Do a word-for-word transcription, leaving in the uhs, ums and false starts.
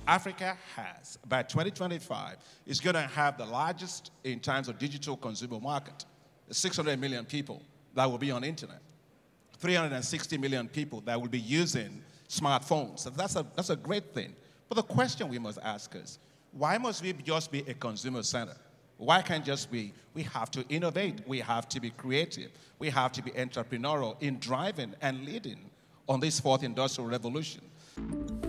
Africa has, by twenty twenty-five, is going to have the largest in terms of digital consumer market. six hundred million people that will be on the internet. three hundred sixty million people that will be using smartphones. So that's a, that's a great thing. But the question we must ask is, why must we just be a consumer center? Why can't just be, we have to innovate, we have to be creative, we have to be entrepreneurial in driving and leading on this fourth industrial revolution.